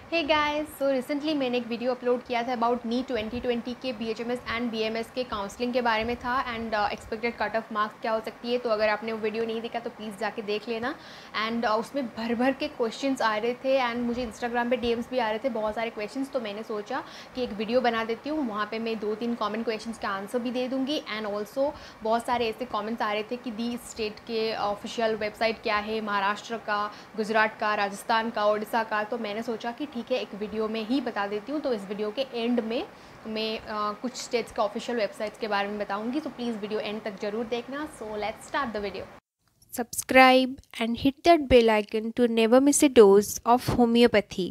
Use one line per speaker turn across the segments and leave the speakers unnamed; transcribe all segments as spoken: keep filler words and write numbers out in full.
Hey guys, so recently मैंने एक video upload किया था अबाउट नीट ट्वेंटी ट्वेंटी के बीएचएमएस एंड बीएमएस के काउंसलिंग के बारे में था and expected cut off marks क्या हो सकती है। तो अगर आपने वो वीडियो नहीं देखा तो प्लीज़ जाके देख लेना। एंड uh, उसमें भर भर के क्वेश्चंस आ रहे थे एंड मुझे इंस्टाग्राम पे डीएम्स भी आ रहे थे बहुत सारे क्वेश्चंस। तो मैंने सोचा कि एक वीडियो बना देती हूँ, वहाँ पर मैं दो तीन कॉमन क्वेश्चन का आंसर भी दे दूँगी। एंड ऑल्सो बहुत सारे ऐसे कॉमेंट्स आ रहे थे कि दी स्टेट के ऑफिशियल वेबसाइट क्या है, महाराष्ट्र का, गुजरात का, राजस्थान का, उड़ीसा का। तो मैंने सोचा कि ठीक है, एक वीडियो में ही बता देती हूँ। तो इस वीडियो के एंड में मैं आ, कुछ स्टेट्स के ऑफिशियल वेबसाइट्स के बारे में बताऊंगी। तो प्लीज़ वीडियो एंड तक जरूर देखना। So let's start the video.
Subscribe and hit that bell icon to never miss a dose of homeopathy.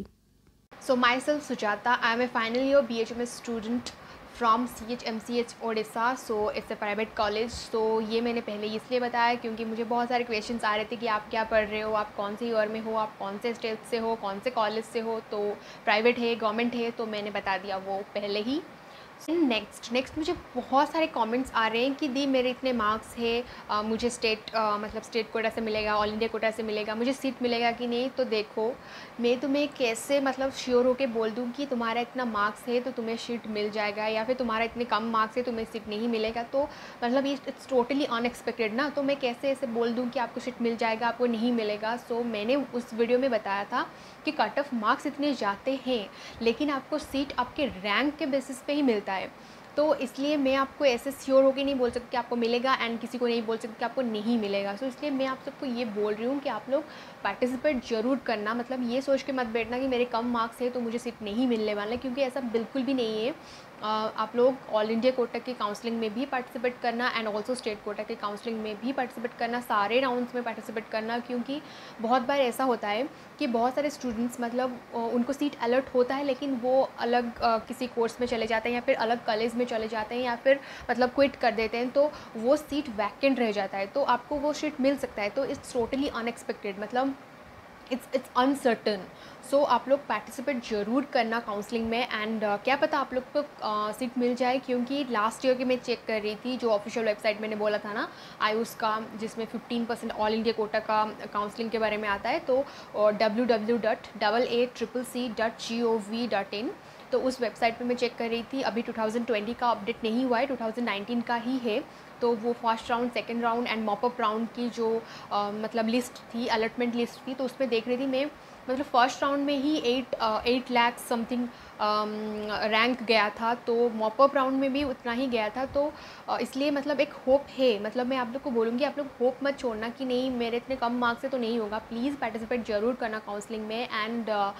So myself Sujata, I am a final year B H M S student from C H M C H Odisha. So it's a private college. So ये मैंने पहले इसलिए बताया क्योंकि मुझे बहुत सारे questions आ रहे थे कि आप क्या पढ़ रहे हो, आप कौन से ईयर में हो, आप कौन से स्टेट से हो, कौन से कॉलेज से हो, तो प्राइवेट है गवर्नमेंट है। तो मैंने बता दिया वो पहले ही। नेक्स्ट नेक्स्ट मुझे बहुत सारे कमेंट्स आ रहे हैं कि दी मेरे इतने मार्क्स है, आ, मुझे स्टेट आ, मतलब स्टेट कोटा से मिलेगा, ऑल इंडिया कोटा से मिलेगा, मुझे सीट मिलेगा कि नहीं। तो देखो, मैं तुम्हें कैसे मतलब श्योर होके बोल दूँ कि तुम्हारा इतना मार्क्स है तो तुम्हें सीट मिल जाएगा, या फिर तुम्हारा इतने कम मार्क्स है तुम्हें सीट नहीं मिलेगा। तो मतलब ये इट्स टोटली अनएक्सपेक्टेड ना। तो मैं कैसे ऐसे बोल दूँ कि आपको सीट मिल जाएगा, आपको नहीं मिलेगा। सो so, मैंने उस वीडियो में बताया था कि कट ऑफ मार्क्स इतने जाते हैं लेकिन आपको सीट आपके रैंक के बेसिस पे ही मिलता है। तो इसलिए मैं आपको ऐसे श्योर होकर नहीं बोल सकती कि आपको मिलेगा एंड किसी को नहीं बोल सकती कि आपको नहीं मिलेगा। सो so, इसलिए मैं आप सबको ये बोल रही हूँ कि आप लोग पार्टिसिपेट ज़रूर करना। मतलब ये सोच के मत बैठना कि मेरे कम मार्क्स है तो मुझे सीट नहीं मिलने वाला है, क्योंकि ऐसा बिल्कुल भी नहीं है। आप लोग ऑल इंडिया कोटा के काउंसलिंग में भी पार्टिसिपेट करना एंड ऑल्सो स्टेट कोटा के काउंसलिंग में भी पार्टिसिपेट करना, सारे राउंड्स में पार्टिसिपेट करना। क्योंकि बहुत बार ऐसा होता है कि बहुत सारे स्टूडेंट्स मतलब उनको सीट अलर्ट होता है लेकिन वो अलग किसी कोर्स में चले जाते हैं या फिर अलग कॉलेज में चले जाते हैं या फिर मतलब क्विट कर देते हैं, तो वो सीट वैकेंट रह जाता है। तो आपको वो सीट मिल सकता है। तो इट्स टोटली अनएक्सपेक्टेड, मतलब इट्स इट्स अनसर्टन। सो आप लोग पार्टिसिपेट ज़रूर करना काउंसलिंग में एंड uh, क्या पता आप लोग को सीट uh, मिल जाए। क्योंकि लास्ट ईयर की मैं चेक कर रही थी जो ऑफिशियल वेबसाइट मैंने बोला था ना आयुष का, जिसमें fifteen percent all India quota का काउंसलिंग के बारे में आता है। तो W W dot double A triple C dot G O V dot in, तो उस वेबसाइट पे मैं चेक कर रही थी। अभी टू थाउजेंड ट्वेंटी का अपडेट नहीं हुआ है, टू थाउजेंड नाइनटीन का ही है। तो वो first round, second round and mop up round की जो आ, मतलब लिस्ट थी, अलॉटमेंट लिस्ट थी, तो उसमें देख रही थी मैं। मतलब फर्स्ट राउंड में ही eight eight lakh something rank गया था, तो मॉपअप राउंड में भी उतना ही गया था। तो uh, इसलिए मतलब एक होप है। मतलब मैं आप लोग को बोलूँगी आप लोग होप मत छोड़ना कि नहीं मेरे इतने कम मार्क्स से तो नहीं होगा। प्लीज़ पार्टिसिपेट ज़रूर करना काउंसलिंग में एंड uh,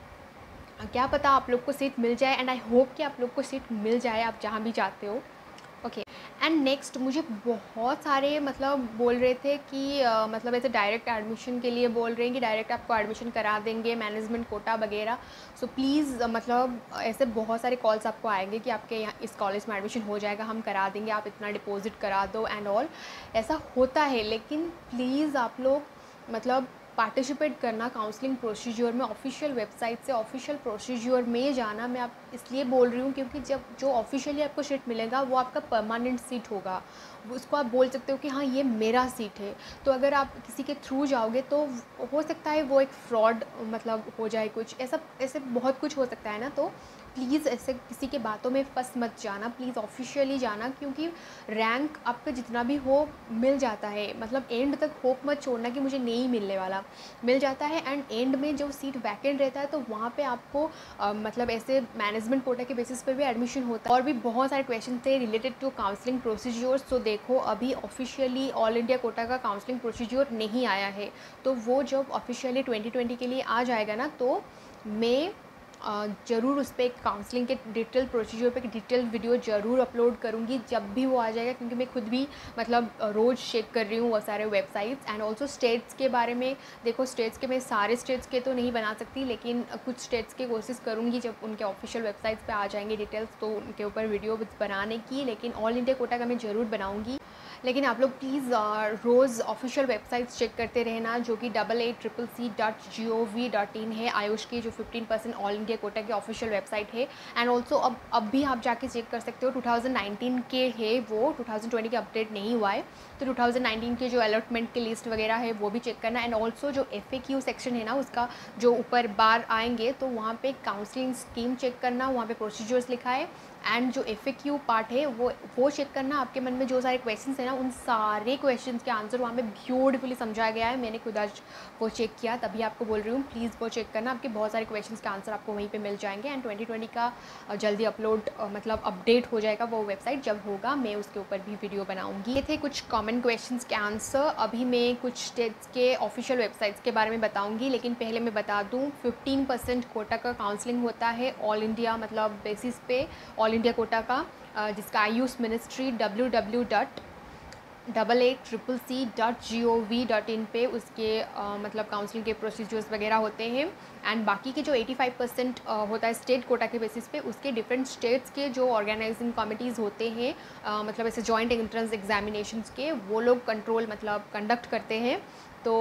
क्या पता आप लोग को सीट मिल जाए एंड आई होप कि आप लोग को सीट मिल जाए आप जहाँ भी जाते हो। ओके एंड नेक्स्ट मुझे बहुत सारे मतलब बोल रहे थे कि uh, मतलब ऐसे डायरेक्ट एडमिशन के लिए बोल रहे हैं कि डायरेक्ट आपको एडमिशन करा देंगे, मैनेजमेंट कोटा वगैरह। सो प्लीज़ uh, मतलब ऐसे बहुत सारे कॉल्स आपको आएंगे कि आपके यहाँ इस कॉलेज में एडमिशन हो जाएगा, हम करा देंगे, आप इतना डिपॉजिट करा दो एंड ऑल। ऐसा होता है लेकिन प्लीज़ आप लोग मतलब पार्टिसिपेट करना काउंसलिंग प्रोसीजर में, ऑफिशियल वेबसाइट से ऑफिशियल प्रोसीजर में जाना। मैं आप इसलिए बोल रही हूँ क्योंकि जब जो ऑफिशियली आपको सीट मिलेगा वो आपका परमानेंट सीट होगा। उसको आप बोल सकते हो कि हाँ ये मेरा सीट है। तो अगर आप किसी के थ्रू जाओगे तो हो सकता है वो एक फ्रॉड मतलब हो जाए, कुछ ऐसा ऐसे बहुत कुछ हो सकता है ना। तो प्लीज़ ऐसे किसी के बातों में फंस मत जाना, प्लीज़ ऑफिशियली जाना। क्योंकि रैंक आपका जितना भी हो मिल जाता है। मतलब एंड तक होप मत छोड़ना कि मुझे नहीं मिलने वाला, मिल जाता है। एंड एंड में जो सीट वैकेंट रहता है तो वहाँ पे आपको आ, मतलब ऐसे मैनेजमेंट कोटा के बेसिस पे भी एडमिशन होता है। और भी बहुत सारे क्वेश्चन थे रिलेटेड टू काउंसलिंग प्रोसीजर्स। तो देखो अभी ऑफिशियली ऑल इंडिया कोटा का काउंसलिंग प्रोसीजर नहीं आया है, तो वो जब ऑफिशियली ट्वेंटी ट्वेंटी के लिए आ जाएगा ना तो मैं ज़रूर उस पर एक काउंसलिंग के डिटेल प्रोसीजर पे डिटेल वीडियो ज़रूर अपलोड करूँगी जब भी वो आ जाएगा। क्योंकि मैं खुद भी मतलब रोज़ चेक कर रही हूँ वो सारे वेबसाइट्स एंड ऑल्सो स्टेट्स के बारे में। देखो स्टेट्स के मैं सारे स्टेट्स के तो नहीं बना सकती लेकिन कुछ स्टेट्स के कोशिश करूँगी जब उनके ऑफिशियल वेबसाइट्स पे आ जाएंगे डिटेल्स तो उनके ऊपर वीडियो बनाने की। लेकिन ऑल इंडिया कोटा का मैं ज़रूर बनाऊँगी। लेकिन आप लोग प्लीज़ रोज़ ऑफिशियल वेबसाइट्स चेक करते रहना, जो कि double A triple C dot G O V dot in है, आयुष की जो fifteen percent all India quota की ऑफिशियल वेबसाइट है। एंड ऑल्सो अब अब भी आप जाके चेक कर सकते हो, टू थाउजेंड नाइनटीन के है वो, टू थाउजेंड ट्वेंटी के अपडेट नहीं हुआ है, तो टू थाउजेंड नाइनटीन के जो अलॉटमेंट की लिस्ट वगैरह है वो भी चेक करना। एंड ऑल्सो जो एफ ए क्यू सेक्शन है ना, उसका जो ऊपर बार आएंगे तो वहाँ पे काउंसलिंग स्कीम चेक करना, वहाँ पे प्रोसीजर्स लिखा है। एंड जो एफ ए क्यू पार्ट है वो वो चेक करना, आपके मन में जो सारे क्वेश्चंस हैं ना, उन सारे क्वेश्चंस के आंसर वहाँ पे ब्यूटीफुली समझाया गया है। मैंने खुद आज वो चेक किया, तभी आपको बोल रही हूँ, प्लीज़ वो चेक करना, आपके बहुत सारे क्वेश्चंस के आंसर आपको वहीं पे मिल जाएंगे। एंड ट्वेंटी ट्वेंटी का जल्दी अपलोड मतलब अपडेट हो जाएगा वो वेबसाइट, जब होगा मैं उसके ऊपर भी वीडियो बनाऊँगी। ये थे कुछ कॉमन क्वेश्चन के आंसर। अभी मैं कुछ स्टेट्स के ऑफिशियल वेबसाइट्स के बारे में बताऊँगी, लेकिन पहले मैं बता दूँ, फिफ्टीन परसेंट कोटा का काउंसलिंग होता है ऑल इंडिया मतलब बेसिस पे, ऑल इंडिया कोटा का, जिसका AYUSH ministry W W dot double A triple C dot G O V dot in पे उसके आ, मतलब काउंसलिंग के प्रोसीजर्स वगैरह होते हैं। एंड बाकी के जो एटी फाइव परसेंट होता है स्टेट कोटा के बेसिस पे, उसके डिफरेंट स्टेट्स के जो ऑर्गेनाइजिंग कमिटीज़ होते हैं, आ, मतलब ऐसे जॉइंट एंट्रेंस एग्जामिनेशंस के, वो लोग कंट्रोल मतलब कंडक्ट करते हैं। तो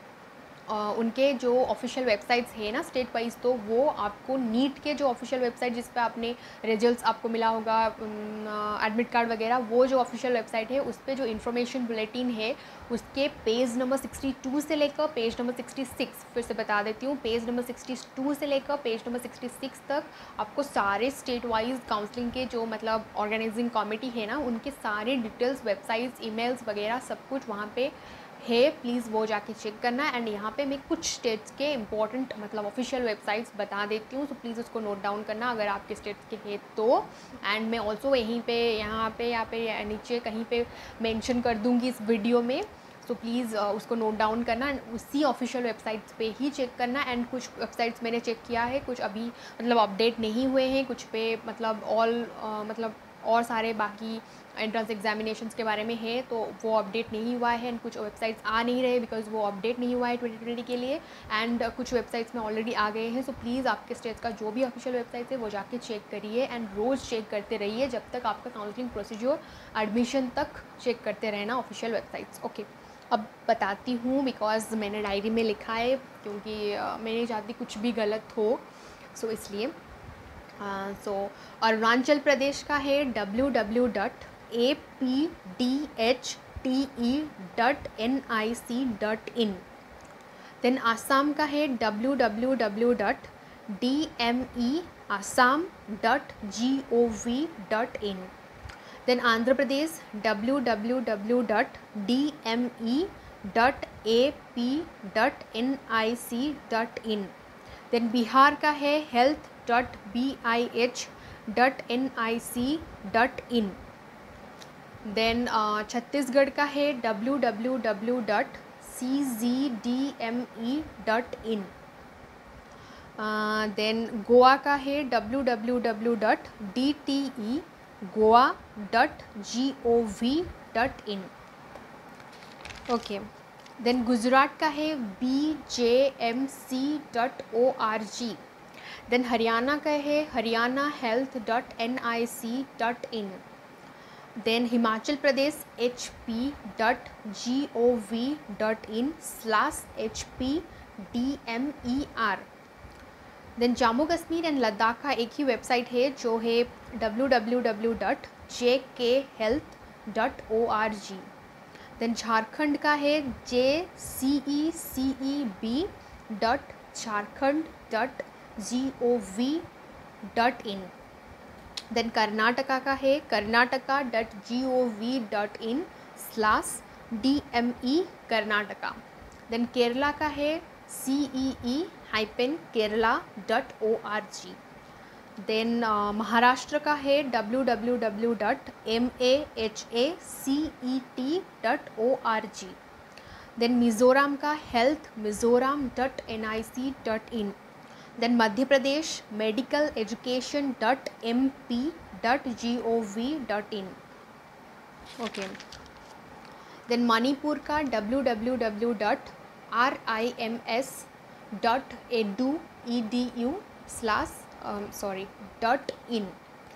Uh, उनके जो ऑफिशियल वेबसाइट्स है ना स्टेट वाइज, तो वो आपको नीट के जो ऑफिशियल वेबसाइट जिस पे आपने रिजल्ट्स आपको मिला होगा, एडमिट कार्ड वगैरह, वो जो ऑफिशियल वेबसाइट है उस पर जो इन्फॉर्मेशन बुलेटिन है उसके पेज नंबर सिक्सटी टू से लेकर पेज नंबर सिक्सटी सिक्स, फिर से बता देती हूँ, पेज नंबर सिक्सटी टू से लेकर पेज नंबर सिक्सटी सिक्स तक आपको सारे स्टेट वाइज काउंसलिंग के जो मतलब ऑर्गेनाइजिंग कमेटी है ना, उनके सारे डिटेल्स, वेबसाइट्स, ईमेल्स वगैरह सब कुछ वहाँ पे है। प्लीज़ वो जाके चेक करना। एंड यहाँ पे मैं कुछ स्टेट्स के इंपॉर्टेंट मतलब ऑफिशियल वेबसाइट्स बता देती हूँ, तो प्लीज़ उसको नोट डाउन करना अगर आपके स्टेट्स के हैं तो। एंड मैं ऑल्सो यहीं पे यहाँ पे यहाँ पे नीचे कहीं पे मेंशन कर दूँगी इस वीडियो में, तो प्लीज़ उसको नोट डाउन करना, उसी ऑफिशियल वेबसाइट्स पे ही चेक करना। एंड कुछ वेबसाइट्स मैंने चेक किया है, कुछ अभी मतलब अपडेट नहीं हुए हैं, कुछ पे मतलब ऑल मतलब और सारे बाकी एंट्रेंस एग्जामिनेशंस के बारे में है तो वो अपडेट नहीं हुआ है। एंड कुछ वेबसाइट्स आ नहीं रहे बिकॉज वो अपडेट नहीं हुआ है ट्वेंटी ट्वेंटी के लिए। एंड कुछ वेबसाइट्स में ऑलरेडी आ गए हैं। सो प्लीज़ आपके स्टेट का जो भी ऑफिशियल वेबसाइट है वो जाके चेक करिए एंड रोज़ चेक करते रहिए जब तक आपका काउंसलिंग प्रोसीजर एडमिशन तक चेक करते रहना ऑफिशियल वेबसाइट्स। ओके, अब बताती हूँ बिकॉज मैंने डायरी में लिखा है, क्योंकि uh, मैं नहीं चाहती कुछ भी गलत हो, सो so, इसलिए सो अरुणाचल प्रदेश का है W W dot A P D H T E dot N I C dot in. Then Assam का है W W W dot D M E Assam dot G O V dot in. Then Andhra Pradesh W W W dot D M E dot A P dot N I C dot in. Then Bihar का है health dot B I H dot N I C dot in. Then Chhattisgarh का है W W W dot C G D M E dot in. Then Goa का है W W W dot D T E Goa dot G O V dot in. Okay, then Gujarat का है B J M C dot O R G. Then Haryana का है Haryana health dot N I C dot in. Then Himachal Pradesh H P dot G O V dot in slash H P D M E R. Then Jammu Kashmir and Ladakh का एक ही website है जो है W W W dot J K health dot O R G. Then Jharkhand का है J C E C E B dot Jharkhand dot G O V dot in. Then Karnataka का है Karnataka dot G O V dot in slash D M E Karnataka. Then Kerala का है C ई ई hyphen Kerala dot O R G. Then Maharashtra का है W W W dot M A H A C E T dot O R G. Then Mizoram का health Mizoram dot N I C dot in. Then Madhya Pradesh medical education dot M P dot G O V dot in. Okay, then Manipur का W W W dot R I M S dot edu E D U slash sorry dot in.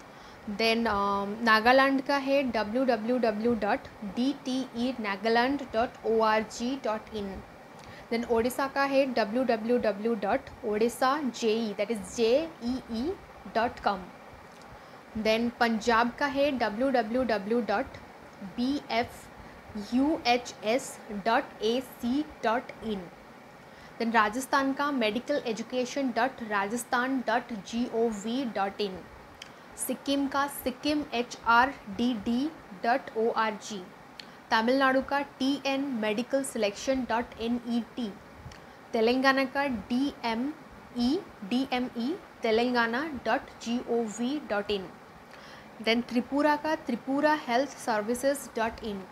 Then Nagaland का है W W W dot D T E Nagaland dot O R G dot in. Then Odisha का है W W W dot Odisha J E that is J E E dot com. Then Punjab का है W W W dot B F U H S dot A C dot in. Then Rajasthan का medical education dot Rajasthan dot G O V dot in. Sikkim का Sikkim H R D D dot O R G. Tamil Nadu का T N medical selection dot N E T. Telangana का D M E D M E Telangana dot G O V dot in. Then Tripura का Tripura health services dot in.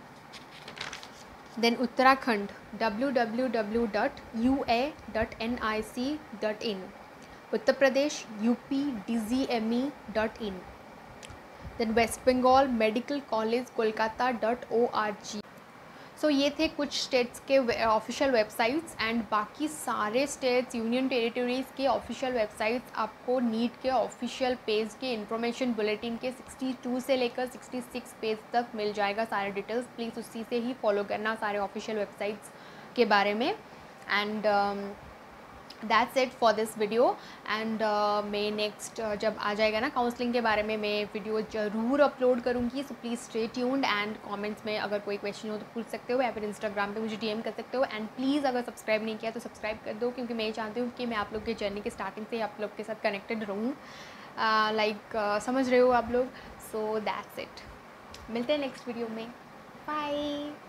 Then Uttarakhand W W W dot U A dot N I C dot in. Uttar Pradesh UP D G M E dot in. Then west Bengal medical college Kolkata dot O R G. So ये थे कुछ states के official websites and बाकी सारे states union territories के official websites आपको NEET के official page के इंफॉर्मेशन बुलेटिन के बासठ से लेकर छियासठ पेज तक मिल जाएगा सारे डिटेल्स। प्लीज़ उसी से ही फॉलो करना सारे ऑफिशियल वेबसाइट्स के बारे में। And that's it for this video. And मैं नेक्स्ट uh, जब आ जाएगा ना काउंसलिंग के बारे में मैं वीडियो ज़रूर अपलोड करूँगी। So please stay tuned and comments में अगर कोई क्वेश्चन हो तो पूछ सकते हो या फिर इंस्टाग्राम पे मुझे डीएम कर सकते हो। एंड प्लीज़ अगर सब्सक्राइब नहीं किया तो सब्सक्राइब कर दो, क्योंकि मैं चाहती हूँ कि मैं आप लोग के जर्नी के स्टार्टिंग से आप लोग के साथ कनेक्टेड रहूँ। लाइक uh, like, uh, समझ रहे हो आप लोग। So that's it. मिलते हैं नेक्स्ट वीडियो में। बाय।